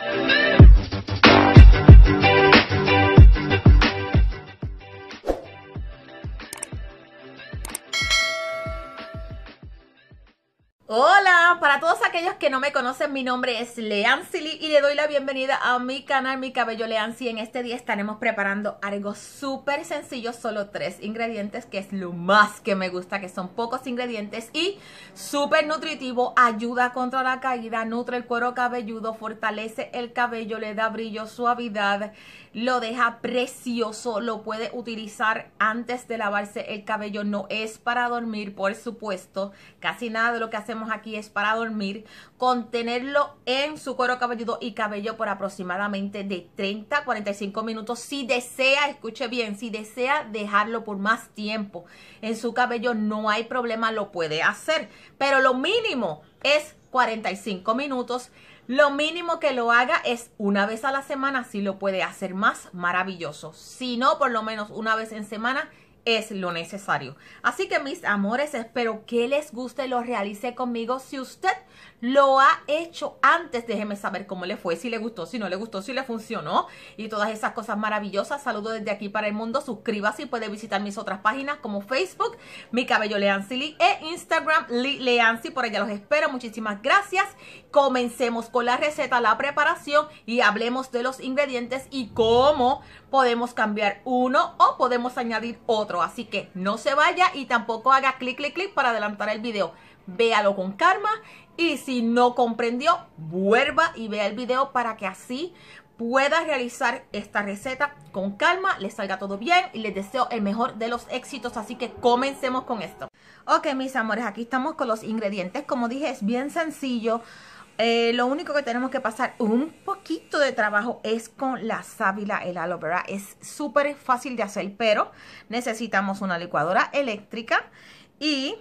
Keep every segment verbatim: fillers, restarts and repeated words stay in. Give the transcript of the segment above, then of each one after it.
Hola, para todos aquellos que no me conocen, mi nombre es Leancy Lee y le doy la bienvenida a mi canal, Mi Cabello Leancy. En este día estaremos preparando algo súper sencillo, solo tres ingredientes, que es lo más que me gusta, que son pocos ingredientes y súper nutritivo, ayuda contra la caída, nutre el cuero cabelludo, fortalece el cabello, le da brillo, suavidad, lo deja precioso, lo puede utilizar antes de lavarse el cabello, no es para dormir, por supuesto, casi nada de lo que hacemos aquí es para dormir. Contenerlo en su cuero cabelludo y cabello por aproximadamente de treinta a cuarenta y cinco minutos. Si desea, escuche bien, si desea dejarlo por más tiempo en su cabello, no hay problema, lo puede hacer, pero lo mínimo es cuarenta y cinco minutos. Lo mínimo que lo haga es una vez a la semana. Si lo puede hacer más, maravilloso. Si no, por lo menos una vez en semana es lo necesario. Así que, mis amores, espero que les guste y lo realice conmigo. Si usted lo ha hecho antes, déjeme saber cómo le fue, si le gustó, si no le gustó, si le funcionó y todas esas cosas maravillosas. Saludos desde aquí para el mundo. Suscríbase y puede visitar mis otras páginas como Facebook, Mi Cabello Leancy Lee, e Instagram, Lee Leancy. Por allá los espero. Muchísimas gracias. Comencemos con la receta, la preparación y hablemos de los ingredientes y cómo podemos cambiar uno o podemos añadir otro. Así que no se vaya y tampoco haga clic, clic, clic para adelantar el video. Véalo con calma y si no comprendió, vuelva y vea el video para que así pueda realizar esta receta con calma, les salga todo bien y les deseo el mejor de los éxitos. Así que comencemos con esto. Ok, mis amores, aquí estamos con los ingredientes. Como dije, es bien sencillo. Eh, lo único que tenemos que pasar un poquito de trabajo es con la sábila, el aloe vera. Es súper fácil de hacer, pero necesitamos una licuadora eléctrica y,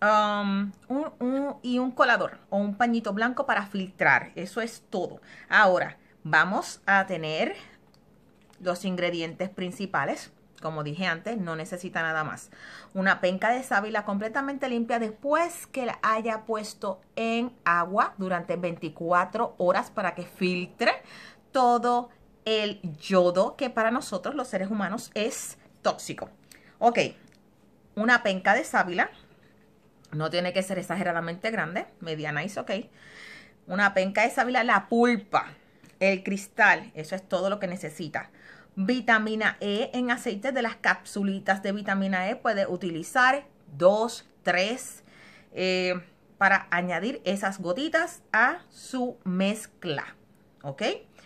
um, un, un, y un colador o un pañito blanco para filtrar. Eso es todo. Ahora vamos a tener los ingredientes principales. Como dije antes, no necesita nada más. Una penca de sábila completamente limpia después que la haya puesto en agua durante veinticuatro horas para que filtre todo el yodo que para nosotros los seres humanos es tóxico. Ok, una penca de sábila. No tiene que ser exageradamente grande, mediana es ok. Una penca de sábila, la pulpa, el cristal, eso es todo lo que necesita. Vitamina E en aceite de las capsulitas de vitamina E. Puede utilizar dos, tres eh, para añadir esas gotitas a su mezcla. ¿Ok?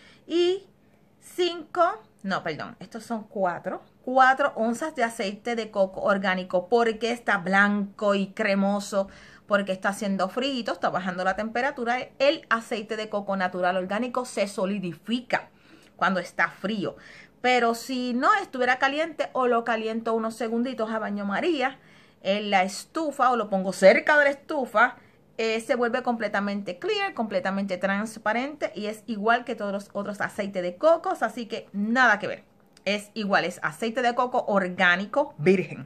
Y cinco, no, perdón, estos son cuatro. cuatro onzas de aceite de coco orgánico. Porque está blanco y cremoso, porque está haciendo frío, está bajando la temperatura. El aceite de coco natural orgánico se solidifica cuando está frío. Pero si no estuviera caliente o lo caliento unos segunditos a baño María en la estufa o lo pongo cerca de la estufa, eh, se vuelve completamente clear, completamente transparente y es igual que todos los otros aceites de cocos. Así que nada que ver. Es igual, es aceite de coco orgánico virgen.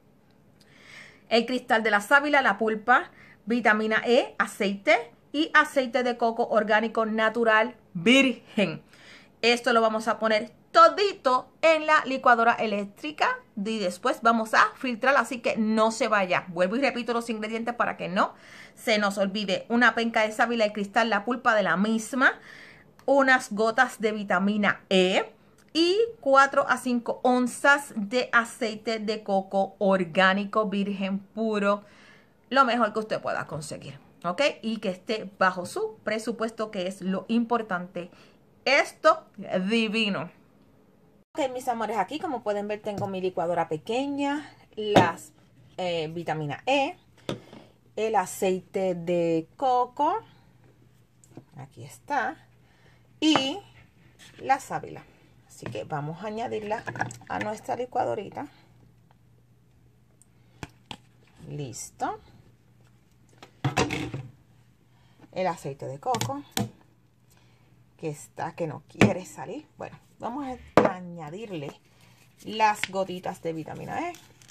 El cristal de la sábila, la pulpa, vitamina E, aceite y aceite de coco orgánico natural virgen. Esto lo vamos a poner todito en la licuadora eléctrica y después vamos a filtrar, así que no se vaya. Vuelvo y repito los ingredientes para que no se nos olvide. Una penca de sábila y cristal, la pulpa de la misma, unas gotas de vitamina E y cuatro a cinco onzas de aceite de coco orgánico virgen puro, lo mejor que usted pueda conseguir, ¿ok? Y que esté bajo su presupuesto, que es lo importante. Esto divino. Ok, mis amores, aquí como pueden ver tengo mi licuadora pequeña, las eh, vitamina E, el aceite de coco, aquí está, y la sábila. Así que vamos a añadirla a nuestra licuadorita. Listo. El aceite de coco, que está que no quiere salir. Bueno, vamos a añadirle las gotitas de vitamina E.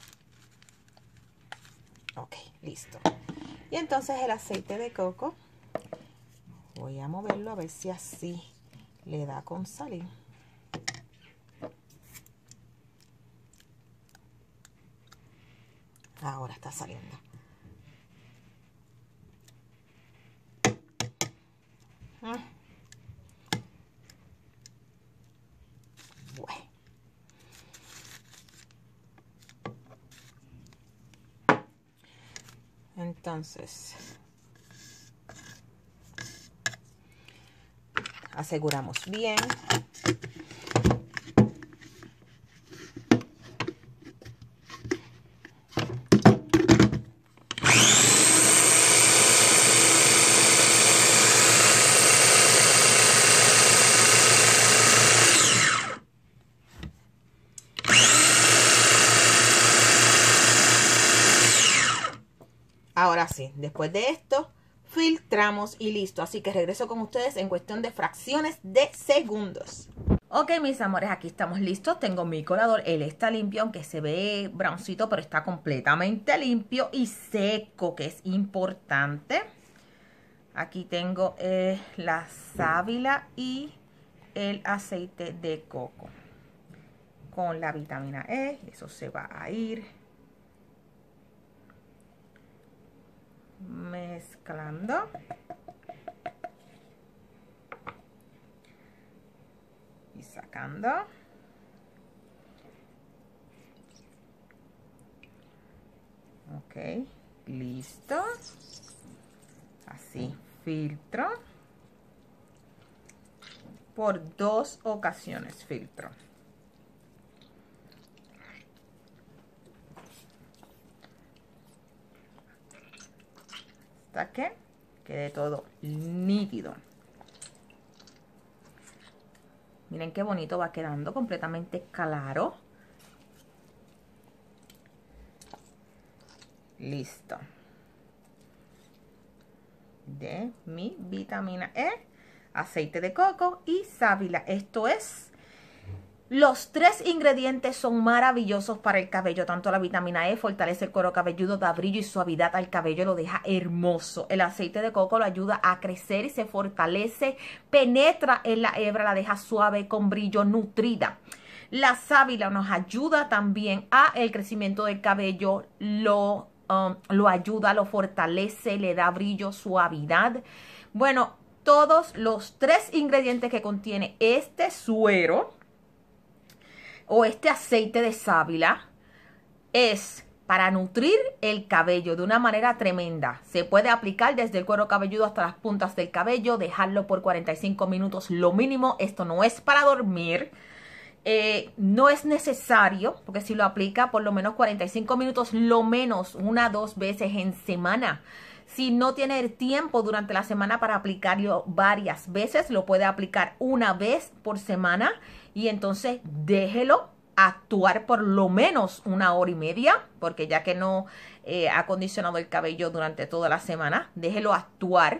Ok, listo. Y entonces el aceite de coco, voy a moverlo a ver si así le da con salir. Ahora está saliendo. Ah. Bueno. Entonces, aseguramos bien. Ahora sí, después de esto, filtramos y listo. Así que regreso con ustedes en cuestión de fracciones de segundos. Ok, mis amores, aquí estamos listos. Tengo mi colador. Él está limpio, aunque se ve browncito, pero está completamente limpio y seco, que es importante. Aquí tengo eh, la sábila y el aceite de coco con la vitamina E. Eso se va a ir mezclando. Y sacando. Ok, listo. Así, filtro. Por dos ocasiones filtro. Hasta que quede todo nítido. Miren qué bonito va quedando, completamente claro. Listo. De mi vitamina E, aceite de coco y sábila. Esto es, los tres ingredientes son maravillosos para el cabello. Tanto la vitamina E fortalece el cuero cabelludo, da brillo y suavidad al cabello, lo deja hermoso. El aceite de coco lo ayuda a crecer y se fortalece, penetra en la hebra, la deja suave, con brillo, nutrida. La sábila nos ayuda también a el crecimiento del cabello, lo, um, lo ayuda, lo fortalece, le da brillo, suavidad. Bueno, todos los tres ingredientes que contiene este suero o este aceite de sábila es para nutrir el cabello de una manera tremenda. Se puede aplicar desde el cuero cabelludo hasta las puntas del cabello, dejarlo por cuarenta y cinco minutos lo mínimo. Esto no es para dormir. Eh, no es necesario, porque si lo aplica por lo menos cuarenta y cinco minutos, lo menos una o dos veces en semana. Si no tiene el tiempo durante la semana para aplicarlo varias veces, lo puede aplicar una vez por semana y entonces déjelo actuar por lo menos una hora y media, porque ya que no eh, ha acondicionado el cabello durante toda la semana, déjelo actuar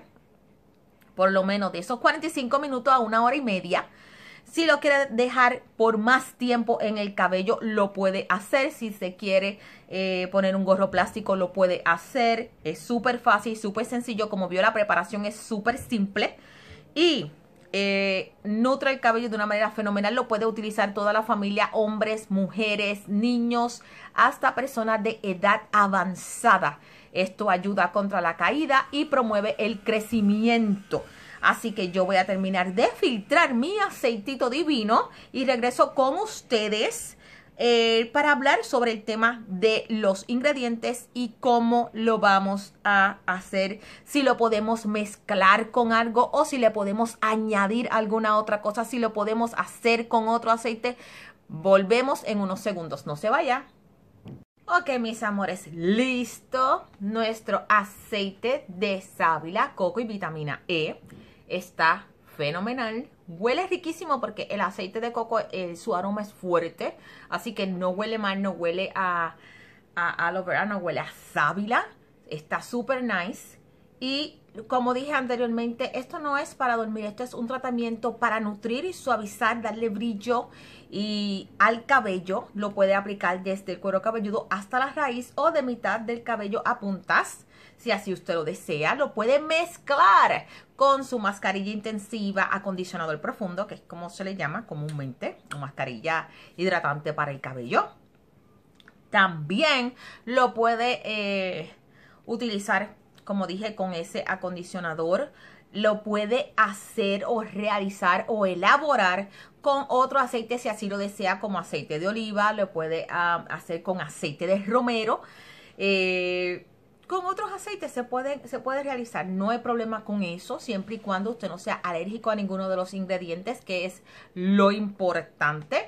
por lo menos de esos cuarenta y cinco minutos a una hora y media. Si lo quiere dejar por más tiempo en el cabello, lo puede hacer. Si se quiere eh, poner un gorro plástico, lo puede hacer. Es súper fácil, súper sencillo. Como vio, la preparación es súper simple. Y eh, nutre el cabello de una manera fenomenal. Lo puede utilizar toda la familia, hombres, mujeres, niños, hasta personas de edad avanzada. Esto ayuda contra la caída y promueve el crecimiento. Así que yo voy a terminar de filtrar mi aceitito divino y regreso con ustedes eh, para hablar sobre el tema de los ingredientes y cómo lo vamos a hacer. Si lo podemos mezclar con algo o si le podemos añadir alguna otra cosa, si lo podemos hacer con otro aceite. Volvemos en unos segundos, no se vaya. Ok, mis amores, listo nuestro aceite de sábila, coco y vitamina E. Está fenomenal, huele riquísimo porque el aceite de coco, eh, su aroma es fuerte, así que no huele mal, no huele a, a aloe vera, no huele a sábila, está súper nice. Y como dije anteriormente, esto no es para dormir, esto es un tratamiento para nutrir y suavizar, darle brillo y al cabello. Lo puede aplicar desde el cuero cabelludo hasta la raíz o de mitad del cabello a puntas. Si así usted lo desea, lo puede mezclar con su mascarilla intensiva acondicionador profundo, que es como se le llama comúnmente, o mascarilla hidratante para el cabello. También lo puede eh, utilizar, como dije, con ese acondicionador. Lo puede hacer o realizar o elaborar con otro aceite si así lo desea, como aceite de oliva. Lo puede uh, hacer con aceite de romero. Eh, con otros aceites se puede, se puede realizar. No hay problema con eso, siempre y cuando usted no sea alérgico a ninguno de los ingredientes, que es lo importante.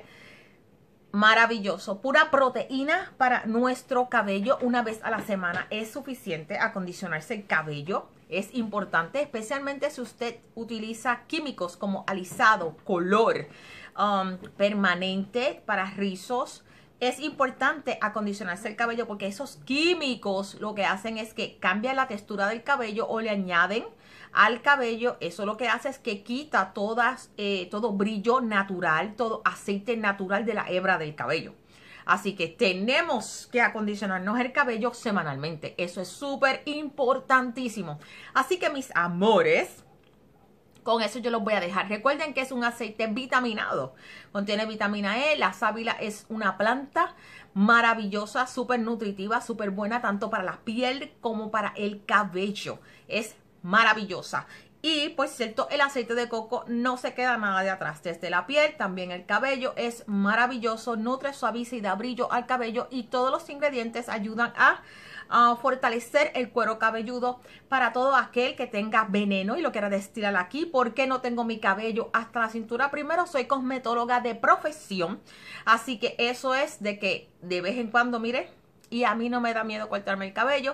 Maravilloso, pura proteína para nuestro cabello. Una vez a la semana es suficiente acondicionarse el cabello. Es importante, especialmente si usted utiliza químicos como alisado, color, um, permanente para rizos. Es importante acondicionarse el cabello porque esos químicos lo que hacen es que cambian la textura del cabello o le añaden al cabello. Eso lo que hace es que quita todas, eh, todo brillo natural, todo aceite natural de la hebra del cabello. Así que tenemos que acondicionarnos el cabello semanalmente. Eso es súper importantísimo. Así que mis amores, con eso yo los voy a dejar. Recuerden que es un aceite vitaminado. Contiene vitamina E. La sábila es una planta maravillosa, súper nutritiva, súper buena tanto para la piel como para el cabello. Es maravillosa. Y pues cierto, el aceite de coco no se queda nada de atrás. Desde la piel, también el cabello es maravilloso. Nutre, suaviza y da brillo al cabello. Y todos los ingredientes ayudan a Uh, fortalecer el cuero cabelludo para todo aquel que tenga veneno y lo quiera destilar aquí. ¿Por qué no tengo mi cabello hasta la cintura? Primero, soy cosmetóloga de profesión, así que eso es de que de vez en cuando, mire, y a mí no me da miedo cortarme el cabello.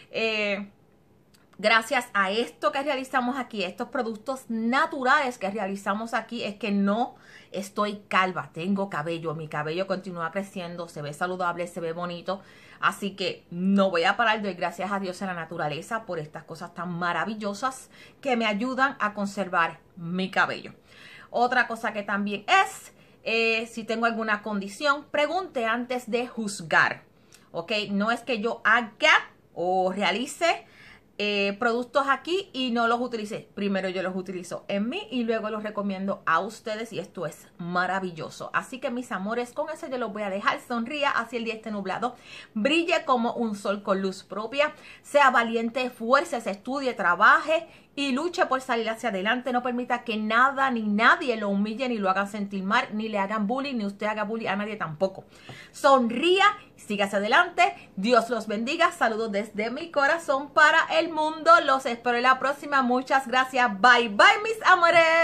Eh, gracias a esto que realizamos aquí, estos productos naturales que realizamos aquí, es que no estoy calva, tengo cabello, mi cabello continúa creciendo, se ve saludable, se ve bonito. Así que no voy a parar, doy gracias a Dios en la naturaleza por estas cosas tan maravillosas que me ayudan a conservar mi cabello. Otra cosa que también es, eh, si tengo alguna condición, pregunte antes de juzgar, ¿ok? No es que yo haga o realice Eh, productos aquí y no los utilice. Primero yo los utilizo en mí y luego los recomiendo a ustedes y esto es maravilloso. Así que mis amores, con eso yo los voy a dejar. Sonría así el día esté nublado. Brille como un sol con luz propia. Sea valiente, esfuércese, estudie, trabaje y luche por salir hacia adelante. No permita que nada ni nadie lo humille ni lo hagan sentir mal, ni le hagan bullying, ni usted haga bullying a nadie tampoco. Sonría, siga hacia adelante. Dios los bendiga. Saludos desde mi corazón para el mundo. Los espero en la próxima. Muchas gracias. Bye, bye, mis amores.